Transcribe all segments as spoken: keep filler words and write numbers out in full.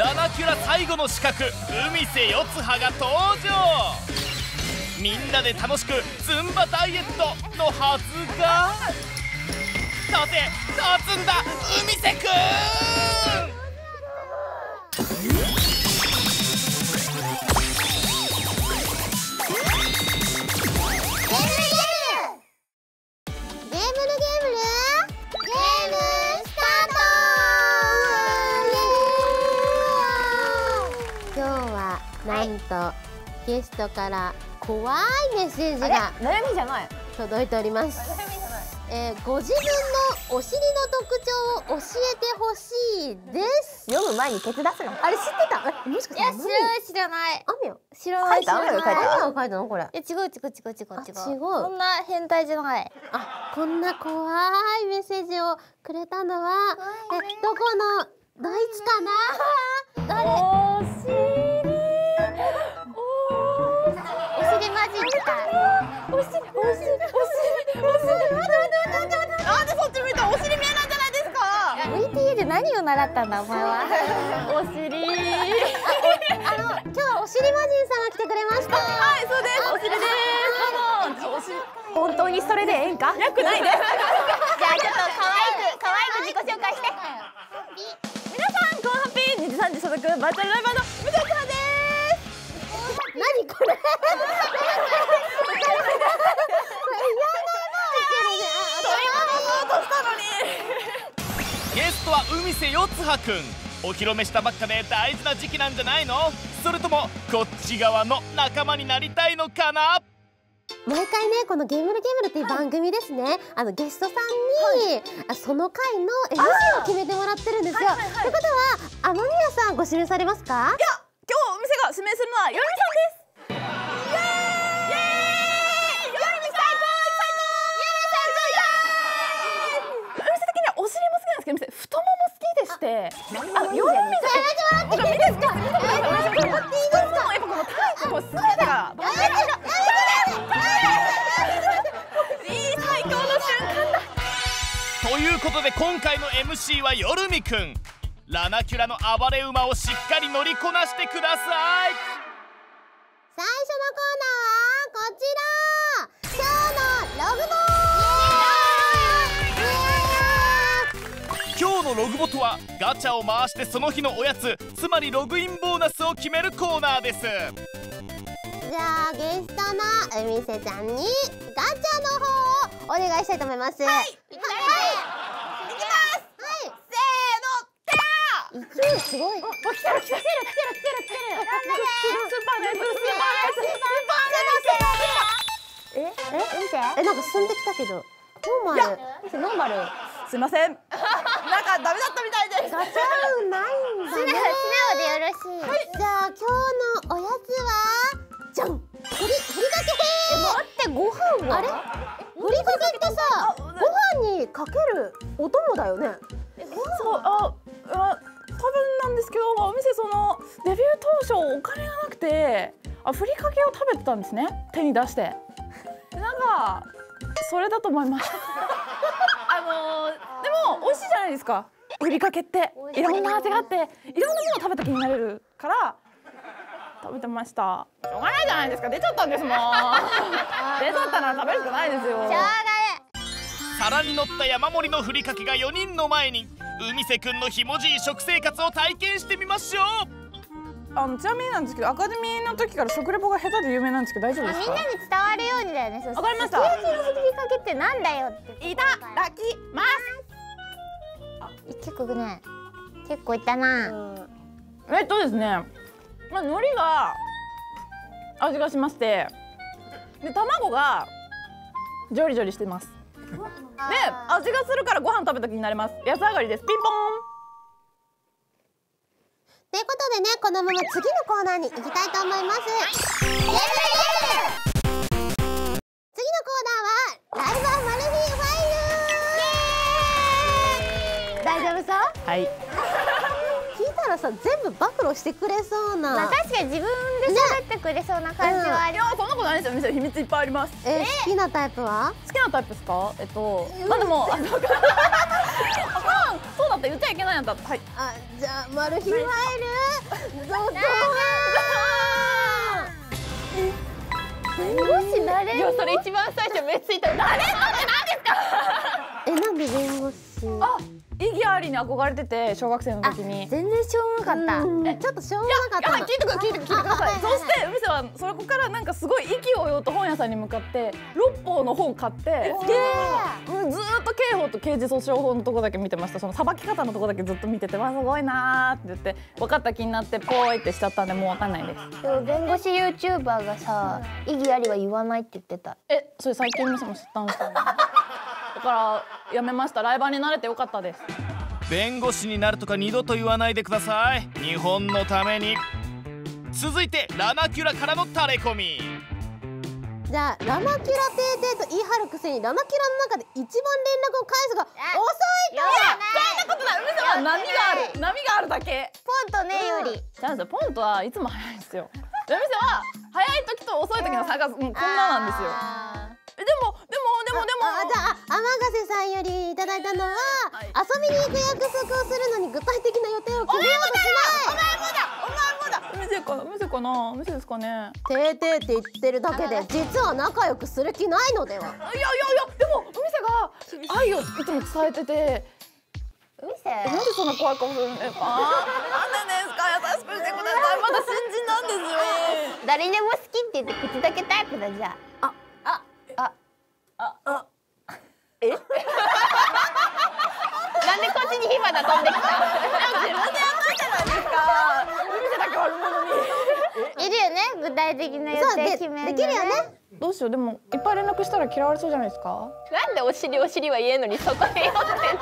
ラナキュラ最後の刺客海瀬四葉が登場。みんなで楽しくズンバダイエットのはずが、立て立つんだ海瀬くん。 なんとゲストから怖いメッセージが悩みじゃない届いております。えー、ご自分のお尻の特徴を教えてほしいです。 読む前にケツ出すの。 あれ知ってた？え、もしかして。 いや、知らない知らない。 雨よ。 知らない知らない。 雨を書いたの？書いたのこれ。 え、違う違う違う違う違う。 違う。 こんな変態じゃない。 あ、こんな怖いメッセージをくれたのはえ、どこのドイツかな？誰？ お尻。お尻マジック。 お尻お尻お尻お尻。待って待って待って待って。なんでそっち向いたらお尻見えないじゃないですか。 ブイティーエル 何を習ったんだお前は。 お尻。 あの今日はお尻魔人さんが来てくれました。 はい、そうです。お尻です。どうも。お尻。本当にそれでええんか？よくないです。 じゃあちょっと可愛く可愛く自己紹介して。 皆さんこんハッピーにじさんじ所属バーチャルライバーのみさきはです。 何これ？これ嫌なのゲストは海瀬四葉くん。お披露目したばっかで大事な時期なんじゃないの？それともこっち側の仲間になりたいのかな？ 毎回ね、このゲームルゲームルっていう番組ですね、あのゲストさんに、あその回の エムシー を決めてもらってるんですよ。ということは雨宮さんご指名されますか？ いや、今日お店が指名するのはよるみさんです。太もも好きでして、あ、よるみさん。僕見ですか？太ももやっぱこのタイプもすべてが。いい最高の瞬間だ。 ということで今回の エムシー はよるみくん。ラナキュラの暴れ馬をしっかり乗りこなしてください。 最初のコーナーはこちら、今日のログボー。 今日のログボとはガチャを回してその日のおやつ、つまりログインボーナスを決めるコーナーです。 じゃあゲストの海瀬ちゃんにガチャの方をお願いしたいと思います。はい、はい、いきます。はい、せーの、てら。勢いすごい。お、来た来た来た来た来た来た来た。スーパーのやつ、スーパーのやつ、スーパーのやつ。え、え、見て。え、なんか進んできたけど。ノーマル。ノーマル。 すいません。なんかダメだったみたいです。 ガチャ運ないんだね。 素直でよろしい。 はい、じゃあ今日のおやつはじゃん。ふりふりかけ。え、待って、ご飯はあれ？ふりかけってさ、ご飯にかけるお供だよね。 そう、あ、あ、多分なんですけど、お店そのデビュー当初お金がなくて、あ、ふりかけを食べてたんですね。手に出して。なんかそれだと思います。あのー、でも美味しいじゃないですか。ふりかけっていろんな味があって、いろんなものを食べた気になれるから食べてました。しょうがないじゃないですか。出ちゃったんですもん。出ちゃったなら食べるしかないですよ。しょうがない。 皿に乗った山盛りのふりかけがよにんの前に。海瀬くんのひもじい食生活を体験してみましょう。 あのちなみになんですけど、アカデミーの時から食レポが下手で有名なんですけど大丈夫ですか？ みんなに伝わるようにだよね。 わかりました。 すき焼きのふりかけってなんだよって。 いただきます。 結構ね、結構いったな。 えっとですね、まあ海苔が味がしまして、で卵がジョリジョリしてます。で味がするからご飯食べた気になれます。安上がりです。ピンポン。 ということでね、このまま次のコーナーに行きたいと思います。次のコーナーはライバーマル秘ファイル。大丈夫そう？ はい。 聞いたらさ、全部暴露してくれそうな。 まあ確かに自分で喋ってくれそうな感じはあります。 いや、そんなことないですよ。店秘密いっぱいあります。 え、好きなタイプは？ 好きなタイプですか？えっと、まあでも、あ、そうか。そうだった、言っちゃいけないんだった。はい。 あ、じゃあマル秘ファイル弁護士なれる。いやそれ一番最初目ついた。なれるって何ですか。 え、なんで弁護士？ あ、意義ありに憧れてて小学生の時に。 全然しょうもなかった。 え、ちょっとしょうもなかったやばい、聞いてください、聞いてください。そして海瀬はそこからなんかすごい意気揚々と本屋さんに向かって六法の本買って、もうずーっと刑法と刑事訴訟法のとこだけ見てました。その裁き方のとこだけずっと見てて、わすごいなーって言って分かった気になってポーイってしちゃったんでもう分かんないです。 でも弁護士 ユーチューバーがさ、意義ありは言わないって言ってた。 え、それ最近海瀬も知ったんですよね。だからやめました。ライバーになれてよかったです。 弁護士になるとか二度と言わないでください。日本のために。続いてラナキュラからのタレコミ。 じゃあラナキュラテーテーと言い張るくせにラナキュラの中で一番連絡を返すが遅いと。 そんなことない。海瀬は波がある。波があるだけ。 ポンとねより。 じゃあポンとはいつも早いんですよ。海瀬は早い時と遅い時の差がもうこんななんですよ。でもでもでもでもあ、じゃあ天ヶ瀬さんよりいただいたのは、はい、遊びに行く約束をするのに具体的な予定を決めようとしない。 お前もだお前もだお前もだ。海瀬かな海瀬かな海瀬ですかね。 てーてーって言ってるだけで実は仲良くする気ないのでは。いやいやいやでも海瀬が愛をいつも伝えてて。 海瀬なんでそんな怖い顔するんですか。なんでですか。優しくしてください。まだ新人なんですよ。 誰でも好きって言って口だけタイプだ。じゃあああああえなんでこっちに火花飛んできた。 自分でやったじゃないですか。海瀬だけ悪者にいるよね、具体的な予定決めるのね。 できるよね。 どうしよう。でもいっぱい連絡したら嫌われそうじゃないですか。 なんでお尻お尻は言えんのにそこで寄ってんだよ。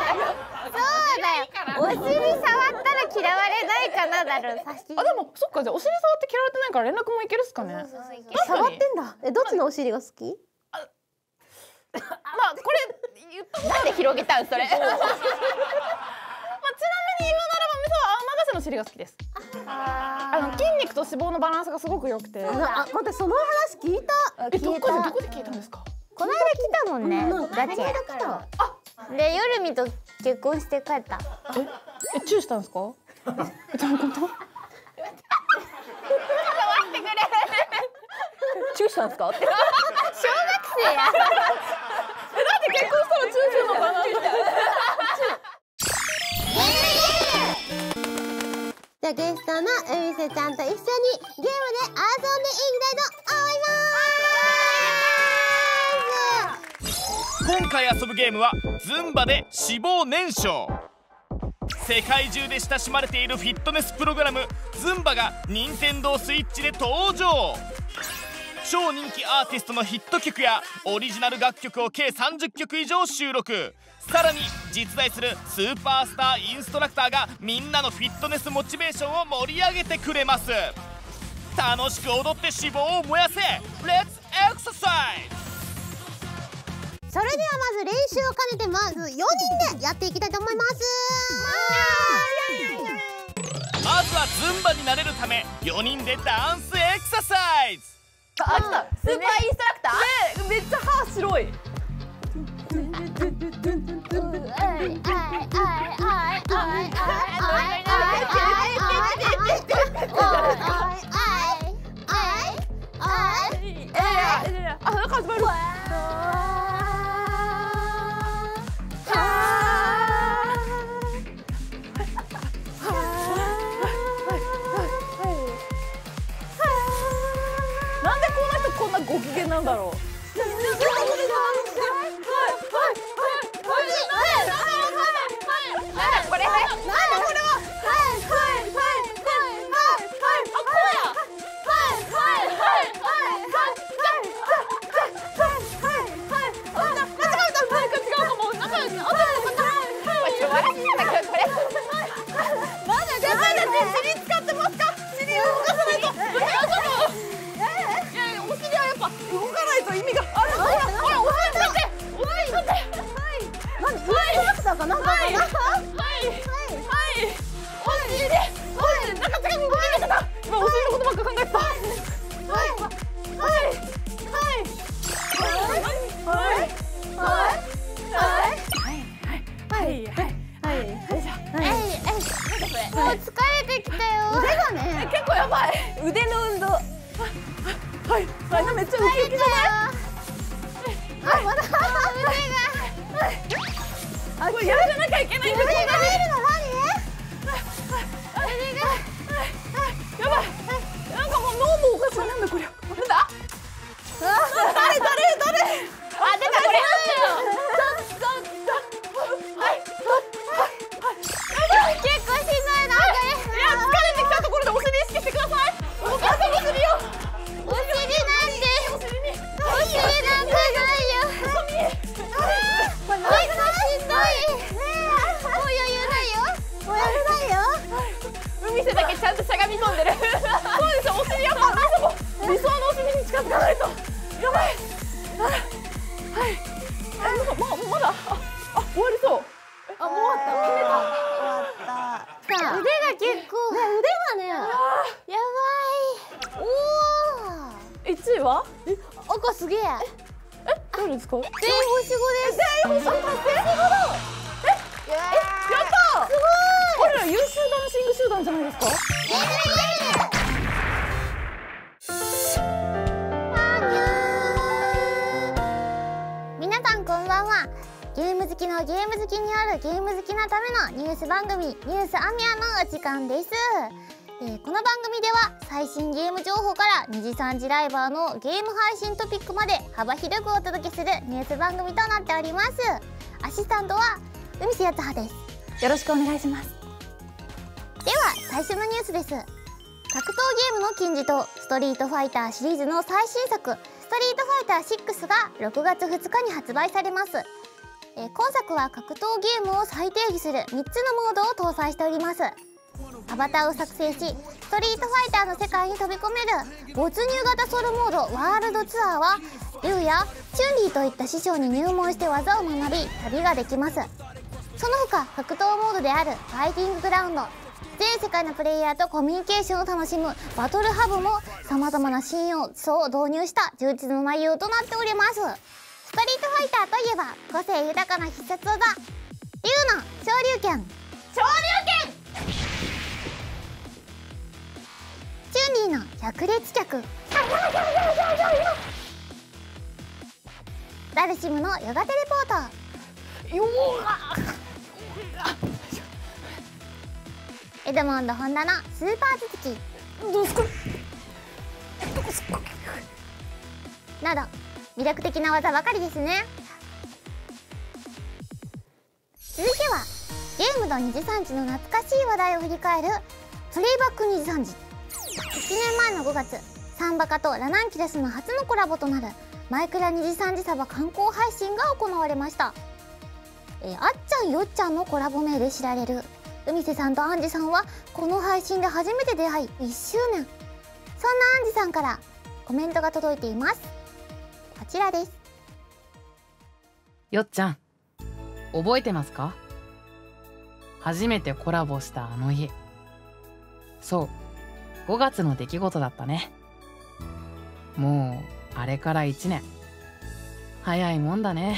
そうだよ。お尻触ったら嫌われないかなだろ。 あ、でもそっか。じゃあお尻触って嫌われてないから連絡もいけるっすかね。 触ってんだ。え、どっちのお尻が好き？ まあこれ言ったもん。 なんで広げたんそれ。まあちなみに言うならばみそは天ヶ瀬の尻が好きです。あの筋肉と脂肪のバランスがすごく良くて。 あ、待って、その話聞いた。 え、どこでどこで聞いたんですか。 この間来たもんね。ガチ。で夜みと結婚して帰った。 え、えチューしたんですか。え、どういうこと。 触ってくれ。 チューしたんですか。小学生や。 え、なんで結婚したらチューするのかな。 じゃあゲストの海瀬ちゃんと一緒にゲームで遊んでいきたいと思います。 今回遊ぶゲームはズンバで脂肪燃焼。世界中で親しまれているフィットネスプログラムズンバが任天堂スイッチで登場。超人気アーティストのヒット曲やオリジナル楽曲を計さんじゅっきょく以上収録。さらに実在するスーパースターインストラクターがみんなのフィットネスモチベーションを盛り上げてくれます。楽しく踊って脂肪を燃やせ。レッツエクササイズ。 それではまず練習を兼ねてまずよにんでやっていきたいと思います。 まずはズンバになれるためよにんでダンスエクササイズ。 あ、来た。スーパーインストラクター。ね、めっちゃ歯白い。あ、なんか始まる。なんでこの人こんなご機嫌なんだろう。 これ腕の運動。はいはいはい、めっちゃウキウキじゃない？ あ、まだ腕が。 あ、これやらなきゃいけないんだ。 腕が出るの何？腕が。 やばい。なんかもう脳もおかしい。なんだこりゃ。なんだ？誰誰誰？ あ、出たこれ。結構しんどいなこれ。 いや、疲れてきたところでお尻意識してください。お尻を。 お尻なんで。お尻なんかないよ。結構しんどい。もう余裕ないよ。もう余裕ないよ。 海瀬だけちゃんとしゃがみ込んでる。そうですよ、お尻やっぱ理想のお尻に近づかないと。やばい。はい。あ、まままだ。あ、終わりそう。あ、もう終わった。決めた。 腕が結構。ね、腕がね。 やばい。おお。 一位は？ 赤すげえ。 え、どれですか？ 全星五です。 全星五達成。え、え、やったー。すごい。これら優秀ダンシング集団じゃないですか？ 皆さんこんばんは。ゲーム好きのゲーム好きによるゲーム好きなためのニュース番組ニュースアミヤのお時間です。えー、この番組では最新ゲーム情報からにじさんじライバーのゲーム配信トピックまで幅広くお届けするニュース番組となっております。アシスタントは海瀬八葉です。 よろしくお願いします。 では最初のニュースです。格闘ゲームの金字塔ストリートファイターシリーズの最新作ストリートファイターシックスがろくがつふつかに発売されます。えー、今作は格闘ゲームを再定義するみっつのモードを搭載しております。アバターを作成しストリートファイターの世界に飛び込める没入型ソロモードワールドツアーはリュウやチュンリーといった師匠に入門して技を学び旅ができます。その他格闘モードであるファイティンググラウンド全世界のプレイヤーとコミュニケーションを楽しむバトルハブもさまざまな新要素を導入した充実の内容となっております。ストリートファイターといえば個性豊かな必殺技竜の昇竜拳昇竜拳チュンリーの百列脚ダルシムのヨガテレポートよエドモンド・ホンダのスーパー頭突きどうすか？ など魅力的な技ばかりですね。続いてはゲームのにじさんじの懐かしい話題を振り返るプレイバックにじさんじ。いちねんまえのごがつサンバカとラナンキュラスの初のコラボとなるマイクラにじさんじサバ観光配信が行われました。えー、あっちゃんよっちゃんのコラボ名で知られる海瀬さんとアンジさんはこの配信で初めて出会いいっしゅうねん。そんなアンジさんからコメントが届いています。こちらです。 よっちゃん覚えてますか？初めてコラボしたあの日、そうごがつの出来事だったね。もうあれからいちねん、早いもんだね。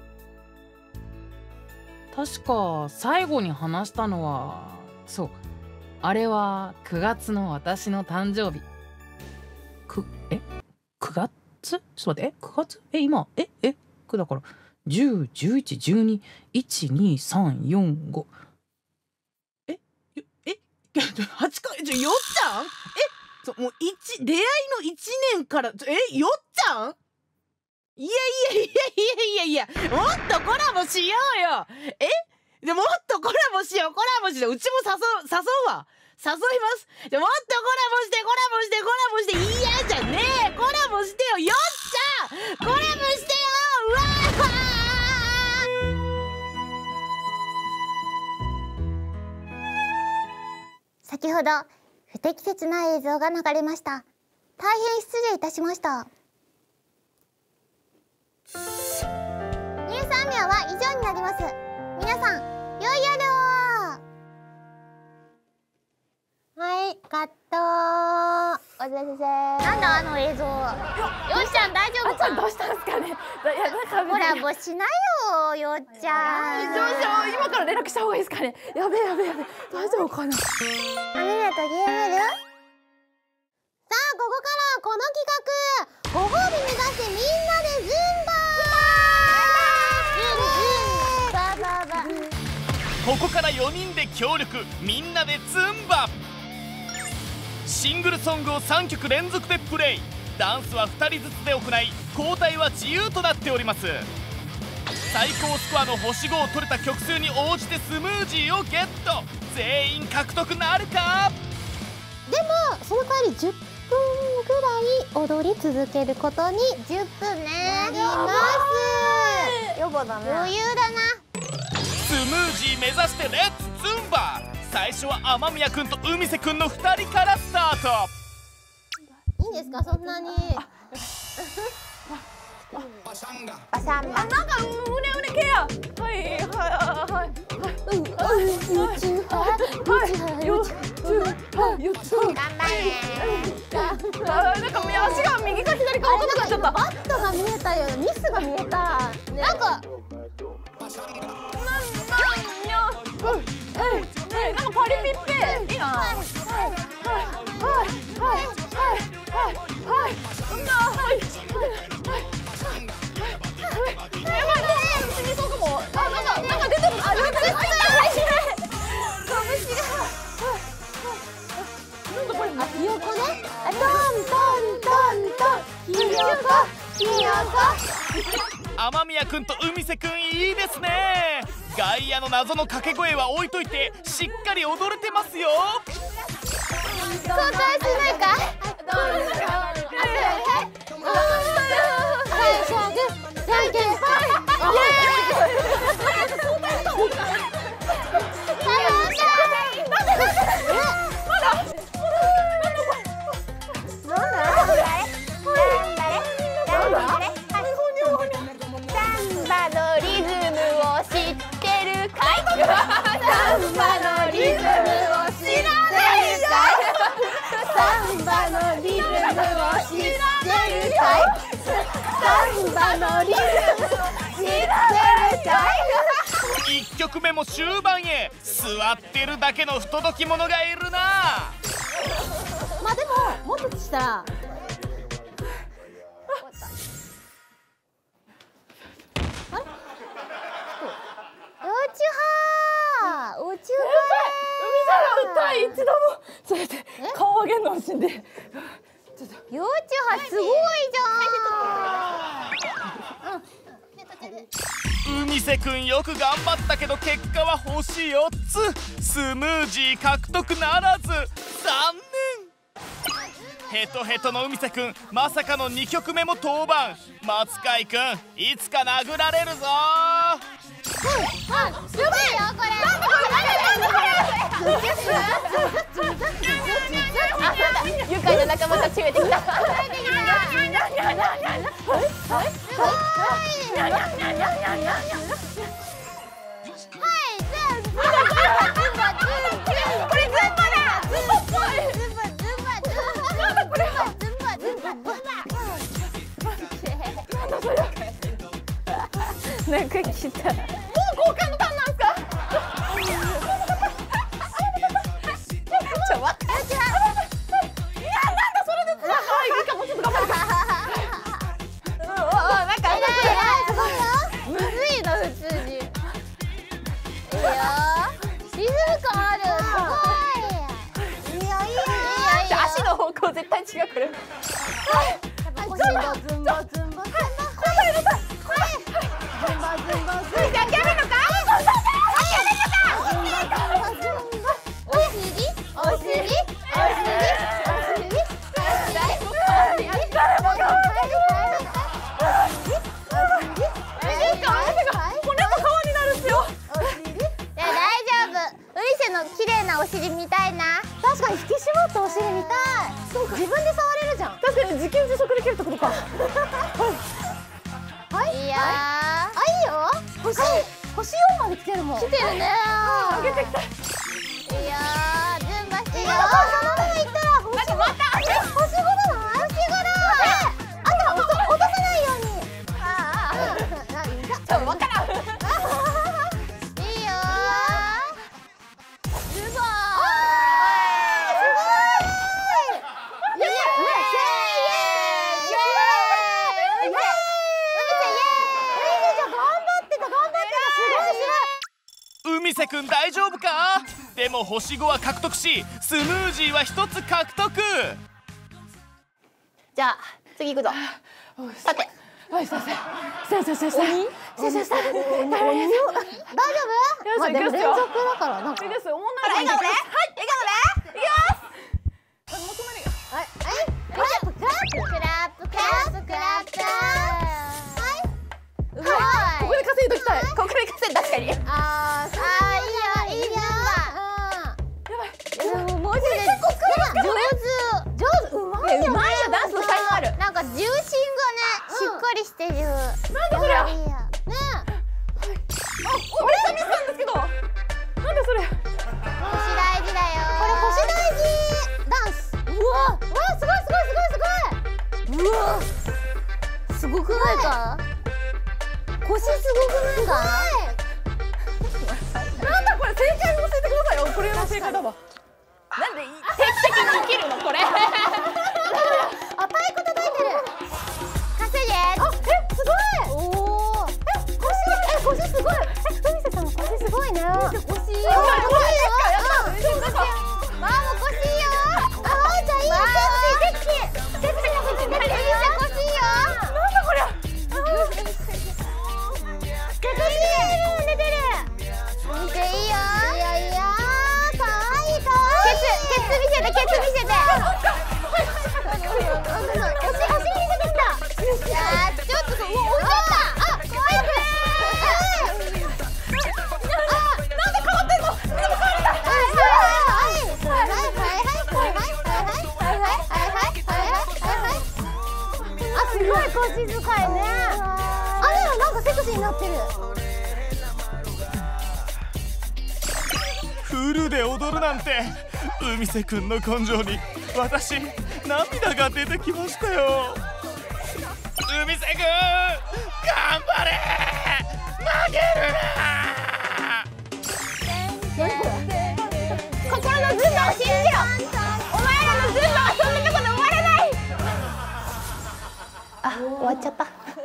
確か最後に話したのは、そうあれはくがつの私の誕生日。くえくがつ？ちょっと待って、えくがつ？え今ええくだからじゅう、じゅういち、じゅうに、いち、に、さん、よん、ごええはちかい、ちょよっちゃんえそもういち出会いのいちねんからえよっちゃんいやいやいやいやいやいやもっとコラボしようよ。えでもっとコラボしようコラボしてうちも誘う誘うわ誘います。じゃもっとコラボしてコラボしてコラボして嫌じゃねえコラボしてよよっちゃんコラボしてようわー先ほど不適切な映像が流れました。大変失礼いたしました。ニュースアミヤは以上になります。皆さん良い夜を。はいカット。お疲れ様です。なんだあの映像。よっちゃん大丈夫か？ あっちゃんどうしたんですかね。いやなんかコラボしなよよっちゃん。 どうしよう今から連絡した方がいいですかね。やべえやべえやべえ大丈夫かな。 アミヤとゲームルここからこの企画、ご褒美目指してみんなでズンバー。 ここからよにんで協力、みんなでズンバ。シングルソングをさんきょく連続でプレイ。ダンスはふたりずつで行い、交代は自由となっております。最高スコアの星ごを取れた曲数に応じてスムージーをゲット。全員獲得なるか。 でもその代わりじゅっぷんぐらい踊り続けることにじゅっぷんねなります。 やばだね。 余裕だな。 スムージー目指してレッツズンバ。最初は雨宮くんと海瀬くんのふたりからスタート。 いいんですか、そんなに。 あ、シャンバ。なんかうねうね系や。はいはいはい。 うんうん、宇宙派、宇宙派、宇宙頑張れ。 あ、なんか足が右か左か分かんなくなっちゃった。 バットが見えたよ、ミスが見えた。なんか。 なんかパリピっていいな。はいはいはいはいはいはい。うんなはい。やばい、死にそうかも。あ、なんかなんか出てる。あ、出てる。なんだこれ。 あ、ひよこね。トントントントン。ひよこ、ひよこ。 雨宮くんと海瀬くんいいですね。外野の謎の掛け声は置いといて、しっかり踊れてますよ。 交代しないか。 最初はグー、じゃんけんぽい。 いっきょくめも終盤へ。座ってるだけの不届き者がいるな。 まあでももっとしたら。 宇宙海さんが歌い一度もそうやって顔上げんのを死んで。 幼虫派すごいじゃん。 海瀬くんよく頑張ったけど結果は星よっつ。スムージー獲得ならず。残念。ヘトヘトの海瀬くん、まさかのにきょくめも登板。松海くん、いつか殴られるぞ。 すごいよこれ。愉快な仲間たちが出てきた。なんか来た。もう交換のターンなんすか？ちょ、わかる。いや、なんだそれで。はい、いいかもちょっと頑張るか。うん、なんかむずいな普通に。いいよ。リズム感ある。すごい。いいよいいよ。足の方向絶対違うこれ。ズンバズンバズンバ。お尻見たいな。 確かに引き締まったお尻見たい。そうか、自分で触れるじゃん。 確かに自給自足できるってことか。 はい。いやー。 あ、いいよ。星、星よんまで来てるもん。 来てるね。 上げてきた。 いいよー。ズンバしてよ。 そのまま行ったら星ご。また。星ごじゃない？星ごだ。あと落とさないように。ああ。 ちょっとわからん。いいよー。すごい。 ね、成くん大丈夫か？でも星ごは獲得し、スムージーはひとつ獲得。 じゃあ次行くぞ。さてはい、先生先生先生先生先生大丈夫？まあでも連続だからなんか。 いいですよ。問こ題れ笑顔で、はい、笑顔でいきます。 はいはいクラップクラップクラップクラップクラップ。はい。うまい。 ここで稼いときたい。 ここで稼い確かに。あー、あーいいよいいよ。 やばい。 でもマジで結構上手上手うまいよね。うまいよ、ダンスの才能ある。なんか重心がねしっかりしてる。 なんでそれ。 いいやね。 あ、おめっちゃミスなんですけど。なんでそれ。 星大事だよ。 これ星大事ダンス。うわうわすごいすごいすごいすごい。うわすごくないか？腰すごくないか？ なんだこれ、正解も教えてくださいよ。これの正解だわ。なんで定期的に生きるのこれ。 あ、太鼓叩いてる。 稼いで。 あ、え、すごい。おお。え、腰、え、腰すごい。え、富瀬さん腰すごいね。腰。腰。腰。 マーも腰いいよ。 あ、あいちゃんいいよ。セクシー、セクシー。セクシーな腰、セクシー。 腰いいよ。 なんだこりゃ。 セクシー。出てる。 見ていいよ。 いやいや、可愛い可ケ愛い。 ツケツ見せてケツ見せて。 お尻お尻見せてきた。 あーちょっとそう、うわおいしかった。あ、可愛くね。 なんで変わってんの。でも変われた。 はいはいはいはいはいはいはい。あ、すごい腰使いね。あれはなんかセクシーになってる。 フルで踊るなんて、海瀬くんの根性に私涙が出てきましたよ。海瀬くん頑張れ、負けるな。 心のズンバを信じろ。お前らのズンバはそんなとこで終わらない。あ、終わっちゃった。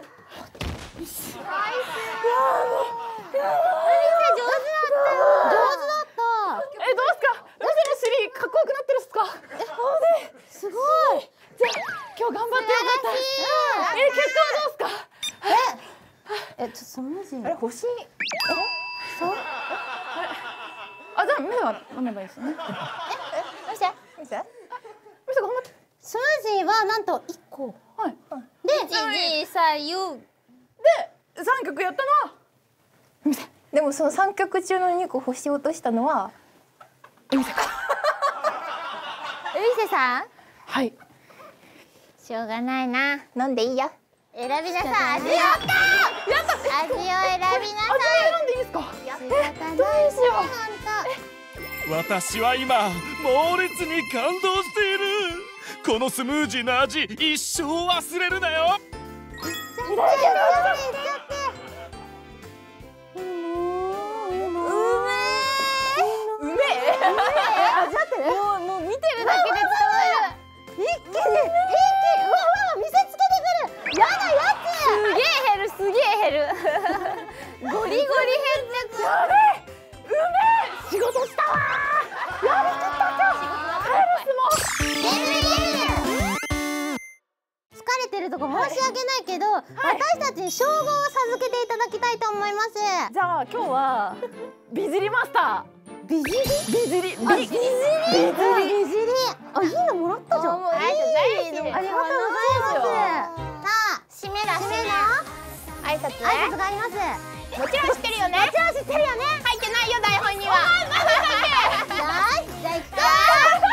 え、どうですか。海瀬の尻かっこよくなってるっすか。 すごい。 じゃあ今日頑張ってよかったです。え、結果はどうですか。 え、ちょっとスムージー。 あれ星。そう。あ、じゃあミサが飲めばいいですよね。 見せ見せ。 ミサ頑張って。 スムージーはなんと一個。 はい。 で、一二三四。 で、三曲やったのは。ミサ。 でもその三曲中の二個星落としたのは。 海瀬か。 海瀬さん。 はい。 しょうがないな。飲んでいいよ。選びなさい。味を。やった。やった。味を選びなさい。 味選んでいいですか。 仕方ない。どうしよう。 私は今猛烈に感動している。このスムージーの味一生忘れるなよ。 いただきます。 うめえ。 味わってる？ もうもう見てるだけで伝わる。 一気に一気にうわうわ見せつけてくる。やだやすげえ減るすげえ減る。ゴリゴリ減ってく。 やべえ。うめえ。仕事したわー。やりきったか。帰る疲れてるとこ申し訳ないけど、私たちに称号を授けていただきたいと思います。 じゃあ今日は美尻マスター。 美尻？ 美尻。美美尻？美尻？あ、いいのもらったじゃん。 もういいの。 ありがとうございます。 さあ締めだ締めの挨拶ね。 挨拶があります。 もちろん知ってるよね。 もちろん知ってるよね。 入ってないよ台本には。 よし、じゃあ行くぞ。